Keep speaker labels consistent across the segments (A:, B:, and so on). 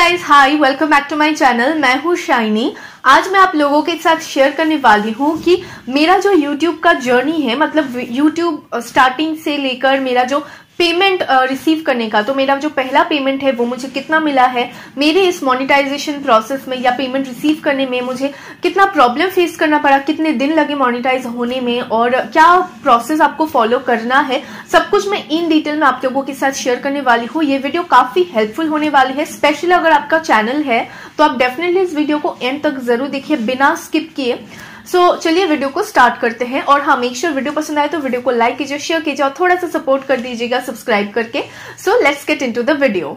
A: Guys, hi, welcome back to my channel. मैं हूँ shiny. आज मैं आप लोगों के साथ शेयर करने वाली हूँ कि मेरा जो YouTube का जर्नी है, मतलब YouTube स्टार्टिंग से लेकर मेरा जो पेमेंट रिसीव करने का, तो मेरा जो पहला पेमेंट है वो मुझे कितना मिला है, मेरे इस मोनेटाइजेशन प्रोसेस में या पेमेंट रिसीव करने में मुझे कितना प्रॉब्लम फेस करना पड़ा, कितने दिन लगे मोनेटाइज होने में और क्या प्रोसेस आपको फॉलो करना है, सब कुछ मैं इन डिटेल में आप लोगों के साथ शेयर करने वाली हूँ। ये वीडियो काफी हेल्पफुल होने वाली है, स्पेशली अगर आपका चैनल है तो आप डेफिनेटली इस वीडियो को एंड तक जरूर देखिए बिना स्किप किए। चलिए वीडियो को स्टार्ट करते हैं। और हाँ, मेक श्योर वीडियो पसंद आए तो वीडियो को लाइक कीजिए, शेयर कीजिए और थोड़ा सा सपोर्ट कर दीजिएगा सब्सक्राइब करके। Let's get into the video.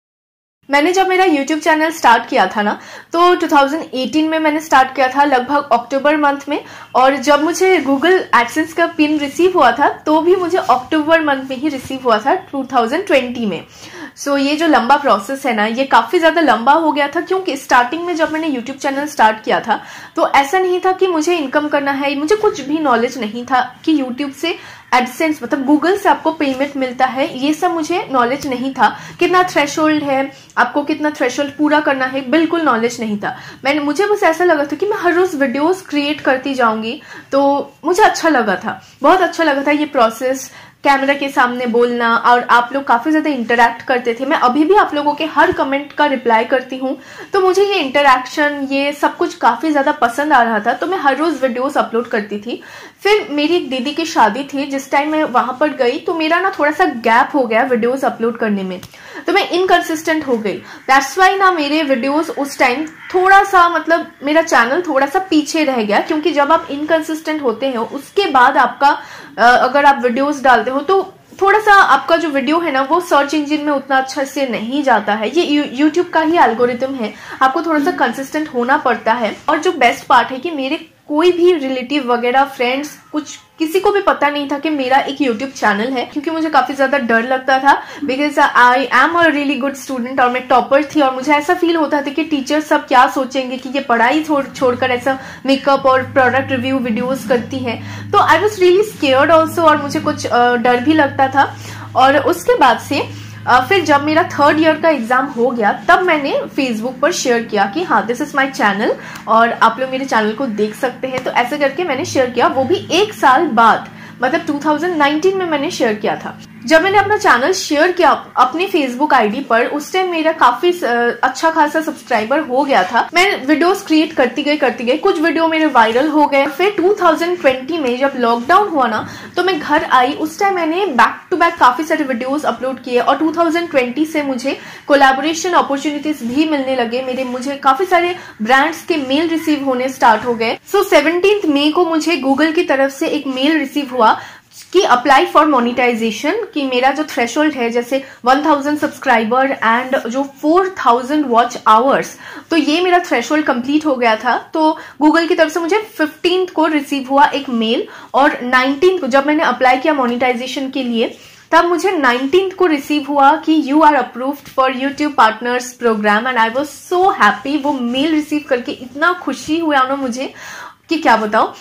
A: मैंने जब मेरा YouTube चैनल स्टार्ट किया था ना, तो 2018 में मैंने स्टार्ट किया था, लगभग अक्टूबर मंथ में। और जब मुझे गूगल एडसेंस का पिन रिसीव हुआ था तो भी मुझे अक्टूबर मंथ में ही रिसीव हुआ था 2020 में। ये जो लंबा प्रोसेस है ना, ये काफी ज्यादा लंबा हो गया था, क्योंकि स्टार्टिंग में जब मैंने यूट्यूब चैनल स्टार्ट किया था तो ऐसा नहीं था कि मुझे इनकम करना है, मुझे कुछ भी नॉलेज नहीं था कि यूट्यूब से एडसेंस मतलब गूगल से आपको पेमेंट मिलता है, ये सब मुझे नॉलेज नहीं था। कितना थ्रेशोल्ड है, आपको कितना थ्रेशोल्ड पूरा करना है, बिल्कुल नॉलेज नहीं था। मुझे बस ऐसा लगा था कि मैं हर रोज वीडियोस क्रिएट करती जाऊंगी, तो मुझे अच्छा लगा था, बहुत अच्छा लगा था ये प्रोसेस, कैमरा के सामने बोलना। और आप लोग काफी ज्यादा इंटरैक्ट करते थे, मैं अभी भी आप लोगों के हर कमेंट का रिप्लाई करती हूँ, तो मुझे ये इंटरैक्शन, ये सब कुछ काफी ज्यादा पसंद आ रहा था, तो मैं हर रोज वीडियोस अपलोड करती थी। फिर मेरी एक दीदी की शादी थी, जिस टाइम मैं वहां पर गई तो मेरा ना थोड़ा सा गैप हो गया वीडियोस अपलोड करने में, तो मैं इनकंसिस्टेंट हो गई। दैट्स वाई ना मेरे वीडियोस उस टाइम थोड़ा सा, मतलब मेरा चैनल थोड़ा सा पीछे रह गया, क्योंकि जब आप इनकंसिस्टेंट होते हैं उसके बाद आपका अगर आप वीडियोस डालते हो तो थोड़ा सा आपका जो वीडियो है ना वो सर्च इंजन में उतना अच्छा से नहीं जाता है। ये YouTube का ही एल्गोरिथम है, आपको थोड़ा सा कंसिस्टेंट होना पड़ता है। और जो बेस्ट पार्ट है कि मेरे कोई भी रिलेटिव वगैरह, फ्रेंड्स, कुछ किसी को भी पता नहीं था कि मेरा एक YouTube चैनल है, क्योंकि मुझे काफी ज्यादा डर लगता था, because I am a really good student और मैं टॉपर थी। और मुझे ऐसा फील होता था कि टीचर सब क्या सोचेंगे कि ये पढ़ाई छोड़कर ऐसा मेकअप और प्रोडक्ट रिव्यू वीडियोस करती है। तो I was really scared also, और मुझे कुछ डर भी लगता था। और उसके बाद से फिर जब मेरा 3rd ईयर का एग्जाम हो गया, तब मैंने फेसबुक पर शेयर किया कि हाँ, दिस इज माय चैनल और आप लोग मेरे चैनल को देख सकते हैं। तो ऐसे करके मैंने शेयर किया, वो भी 1 साल बाद, मतलब 2019 में मैंने शेयर किया था। जब मैंने अपना चैनल शेयर किया अपने फेसबुक आईडी पर, उस टाइम मेरा काफी अच्छा खासा सब्सक्राइबर हो गया था। मैं वीडियोस क्रिएट करती गई, कुछ वीडियो मेरे वायरल हो गए। फिर 2020 में जब लॉकडाउन हुआ ना, तो मैं घर आई, उस टाइम मैंने बैक टू बैक काफी सारे वीडियोस अपलोड किए। और 2020 से मुझे कोलैबोरेशन अपॉर्चुनिटीज भी मिलने लगे, मुझे काफी सारे ब्रांड्स के मेल रिसीव होने स्टार्ट हो गए। 17 मई को मुझे गूगल की तरफ से एक मेल रिसीव हुआ कि अप्लाई फॉर मोनेटाइजेशन, कि मेरा जो थ्रेशोल्ड है, जैसे 1000 सब्सक्राइबर एंड जो 4000 वॉच आवर्स, तो ये मेरा थ्रेशोल्ड कंप्लीट हो गया था। तो गूगल की तरफ से मुझे 15 को रिसीव हुआ एक मेल, और 19 को जब मैंने अप्लाई किया मोनेटाइजेशन के लिए, तब मुझे 19 को रिसीव हुआ कि you are approved for YouTube partners program. And I was so happy. वो मेल रिसीव करके इतना खुशी हुआ ना मुझे कि क्या बताऊं।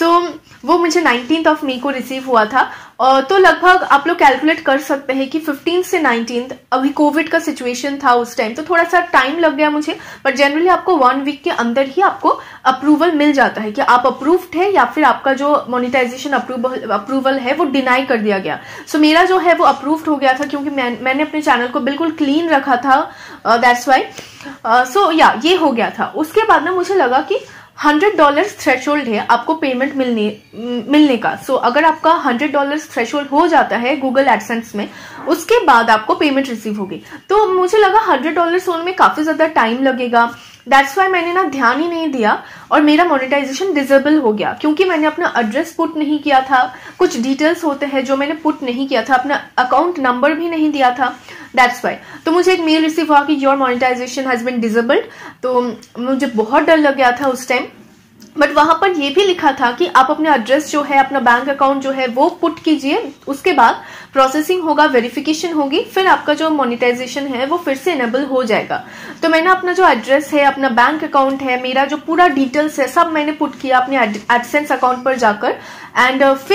A: वो मुझे 19 मई को रिसीव हुआ था। तो लगभग आप लोग कैलकुलेट कर सकते हैं कि 15 से 19, अभी कोविड का सिचुएशन था उस टाइम, तो थोड़ा सा टाइम लग गया मुझे, बट जनरली आपको 1 वीक के अंदर ही आपको अप्रूवल मिल जाता है कि आप अप्रूव्ड है, या फिर आपका जो मोनेटाइजेशन अप्रूवल है वो डिनाई कर दिया गया। मेरा जो है वो अप्रूव्ड हो गया था, क्योंकि मैंने अपने चैनल को बिल्कुल क्लीन रखा था, दैट्स वाई। ये हो गया था। उसके बाद ना मुझे लगा कि $100 थ्रेशोल्ड है आपको पेमेंट मिलने का। अगर आपका $100 थ्रेशोल्ड हो जाता है गूगल एडसेंस में, उसके बाद आपको पेमेंट रिसीव होगी। तो मुझे लगा $100 होने में काफी ज्यादा टाइम लगेगा, दैट्स वाई मैंने ना ध्यान ही नहीं दिया और मेरा मोनेटाइजेशन डिसेबल हो गया, क्योंकि मैंने अपना एड्रेस पुट नहीं किया था। कुछ डिटेल्स होते हैं जो मैंने पुट नहीं किया था, अपना अकाउंट नंबर भी नहीं दिया था, दैट्स वाई। तो मुझे एक मेल रिसीव हुआ कि your monetization has been disabled. तो मुझे बहुत डर लग गया था उस टाइम, बट वहां पर ये भी लिखा था कि आप अपना एड्रेस जो है, अपना बैंक अकाउंट जो है वो पुट कीजिए, उसके बाद प्रोसेसिंग होगा, वेरिफिकेशन होगी, फिर आपका जो मोनेटाइजेशन है वो फिर से इनेबल हो जाएगा। तो मैंने अपना जो एड्रेस है, अपना बैंक अकाउंट है, मेरा जो पूरा डिटेल्स है, सब मैंने पुट किया अपने एडसेंस अकाउंट पर जाकर। एंड फिर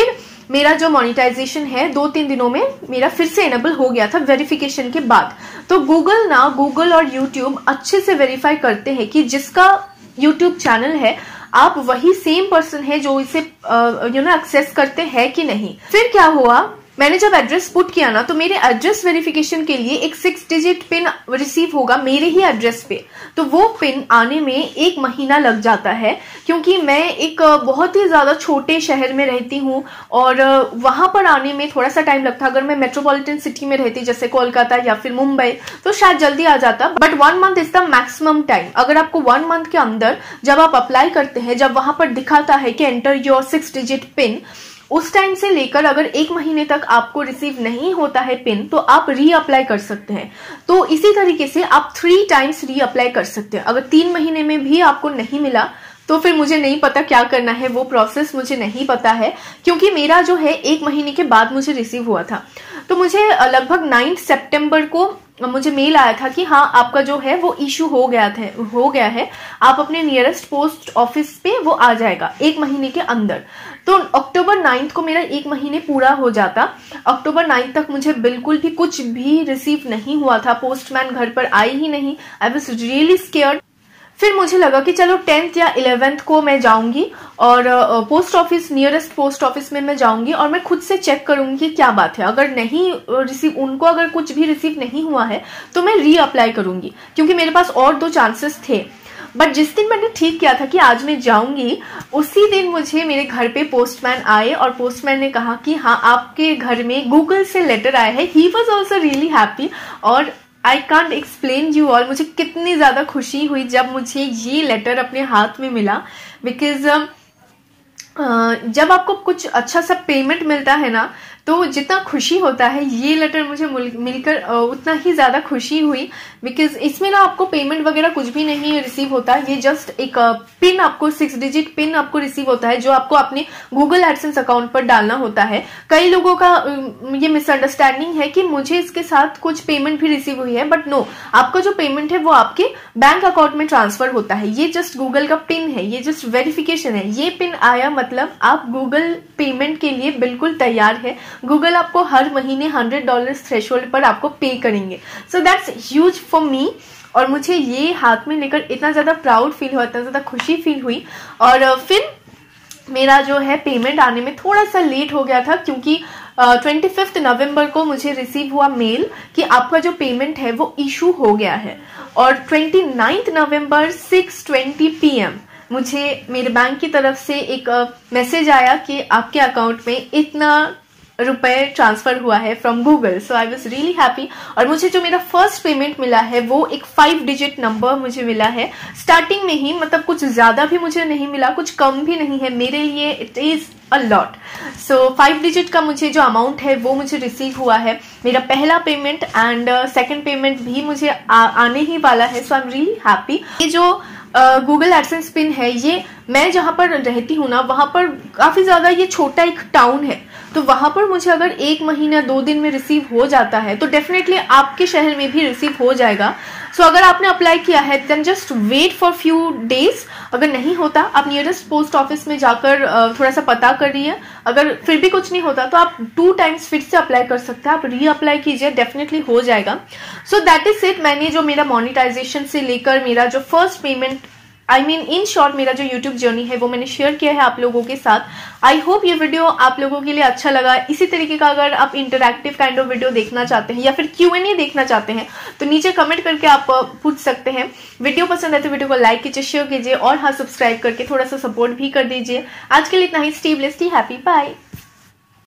A: मेरा जो मोनेटाइजेशन है 2-3 दिनों में मेरा फिर से एनेबल हो गया था वेरिफिकेशन के बाद। तो गूगल और यूट्यूब अच्छे से वेरीफाई करते हैं कि जिसका यूट्यूब चैनल है आप वही सेम पर्सन है जो इसे एक्सेस करते हैं कि नहीं। फिर क्या हुआ, मैंने जब एड्रेस पुट किया ना, तो मेरे एड्रेस वेरिफिकेशन के लिए एक 6 डिजिट पिन रिसीव होगा मेरे ही एड्रेस पे। तो वो पिन आने में 1 महीना लग जाता है, क्योंकि मैं एक बहुत ही ज्यादा छोटे शहर में रहती हूँ और वहां पर आने में थोड़ा सा टाइम लगता। अगर मैं मेट्रोपॉलिटन सिटी में रहती जैसे कोलकाता या फिर मुंबई तो शायद जल्दी आ जाता, but 1 month is the maximum time. अगर आपको 1 मंथ के अंदर जब आप अप्लाई करते हैं, जब वहां पर दिखाता है कि एंटर योर 6 डिजिट पिन, उस टाइम से लेकर अगर 1 महीने तक आपको रिसीव नहीं होता है पिन तो आप री अप्लाई कर सकते हैं। तो इसी तरीके से आप 3 टाइम्स री अप्लाई कर सकते हैं। अगर 3 महीने में भी आपको नहीं मिला तो फिर मुझे नहीं पता क्या करना है, वो प्रोसेस मुझे नहीं पता है, क्योंकि मेरा जो है 1 महीने के बाद मुझे रिसीव हुआ था। तो मुझे लगभग 9 सितंबर को मुझे मेल आया था कि हाँ आपका जो है वो इशू हो गया है, आप अपने नियरेस्ट पोस्ट ऑफिस पे वो आ जाएगा 1 महीने के अंदर। तो अक्टूबर 9 को मेरा 1 महीने पूरा हो जाता। अक्टूबर 9 तक मुझे बिल्कुल भी कुछ भी रिसीव नहीं हुआ था, पोस्टमैन घर पर आई ही नहीं। I was really scared. फिर मुझे लगा कि चलो 10th या 11th को मैं जाऊंगी और post office, nearest post office में मैं जाऊंगी और मैं खुद से चेक करूंगी कि क्या बात है। अगर नहीं रिसीव, उनको अगर कुछ भी रिसीव नहीं हुआ है तो मैं री अप्लाई करूंगी, क्योंकि मेरे पास और 2 चांसेस थे। बट जिस दिन मैंने ठीक किया था कि आज मैं जाऊंगी, उसी दिन मुझे मेरे घर पे पोस्टमैन आए और पोस्टमैन ने कहा कि हाँ आपके घर में गूगल से लेटर आया है। He was also really happy और I can't explain you all मुझे कितनी ज्यादा खुशी हुई जब मुझे ये लेटर अपने हाथ में मिला। बिकॉज जब आपको कुछ अच्छा सा पेमेंट मिलता है ना, तो जितना खुशी होता है, ये लेटर मुझे मिलकर उतना ही ज्यादा खुशी हुई। बिकॉज इसमें ना आपको पेमेंट वगैरह कुछ भी नहीं रिसीव होता, ये जस्ट एक पिन, आपको 6 डिजिट पिन आपको रिसीव होता है जो आपको अपने गूगल एडसेंस अकाउंट पर डालना होता है। कई लोगों का ये मिसअंडरस्टैंडिंग है कि मुझे इसके साथ कुछ पेमेंट भी रिसीव हुई है, बट नो, आपका जो पेमेंट है वो आपके बैंक अकाउंट में ट्रांसफर होता है। ये जस्ट गूगल का पिन है, ये जस्ट वेरिफिकेशन है। ये पिन आया मतलब आप गूगल पेमेंट के लिए बिल्कुल तैयार है। गूगल आपको हर महीने $100 थ्रेशोल्ड पर आपको पे करेंगे। So that's huge for me. और मुझे ये हाथ में लेकर इतना ज्यादा प्राउड फील हुआ, इतना ज्यादा खुशी फील हुई। और फिर मेरा जो है पेमेंट आने में थोड़ा सा लेट हो गया था, क्योंकि 25 नवंबर को मुझे रिसीव हुआ मेल कि आपका जो पेमेंट है वो इशू हो गया है। और 29 नवंबर 6:20 PM मुझे मेरे बैंक की तरफ से एक मैसेज आया कि आपके अकाउंट में इतना रुपए ट्रांसफर हुआ है from Google. So I was really happy. और मुझे जो मेरा फर्स्ट पेमेंट मिला है वो एक 5 डिजिट नंबर मुझे मिला है स्टार्टिंग में ही, मतलब कुछ ज्यादा भी मुझे नहीं मिला, कुछ कम भी नहीं है मेरे लिए। It is a lot. So 5 digit का मुझे जो अमाउंट है वो मुझे रिसीव हुआ है, मेरा पहला पेमेंट। एंड सेकंड पेमेंट भी मुझे आने ही वाला है। So I am really happy. ये जो गूगल एडसेंस पिन है, ये मैं जहां पर रहती हूँ ना, वहां पर काफी ज्यादा ये छोटा एक टाउन है, तो वहां पर मुझे अगर 1 महीना 2 दिन में रिसीव हो जाता है तो डेफिनेटली आपके शहर में भी रिसीव हो जाएगा। सो अगर आपने अप्लाई किया है then just wait for few days. अगर नहीं होता आप नियरेस्ट पोस्ट ऑफिस में जाकर थोड़ा सा पता करिए। अगर फिर भी कुछ नहीं होता तो आप 2 टाइम्स फिर से अप्लाई कर सकते हैं, आप री अप्लाई कीजिए, डेफिनेटली हो जाएगा। So that is it. मैंने जो मेरा मोनेटाइजेशन से लेकर मेरा जो फर्स्ट पेमेंट, इन शॉर्ट मेरा जो YouTube जर्नी है वो मैंने शेयर किया है आप लोगों के साथ। आई होप ये वीडियो आप लोगों के लिए अच्छा लगा। इसी तरीके का अगर आप इंटरैक्टिव काइंड ऑफ वीडियो देखना चाहते हैं या फिर Q&A देखना चाहते हैं तो नीचे कमेंट करके आप पूछ सकते हैं। वीडियो पसंद है तो वीडियो को लाइक कीजिए, शेयर कीजिए और हाँ सब्सक्राइब करके थोड़ा सा सपोर्ट भी कर दीजिए। आज के लिए इतना ही। Stay blessed, stay happy, bye.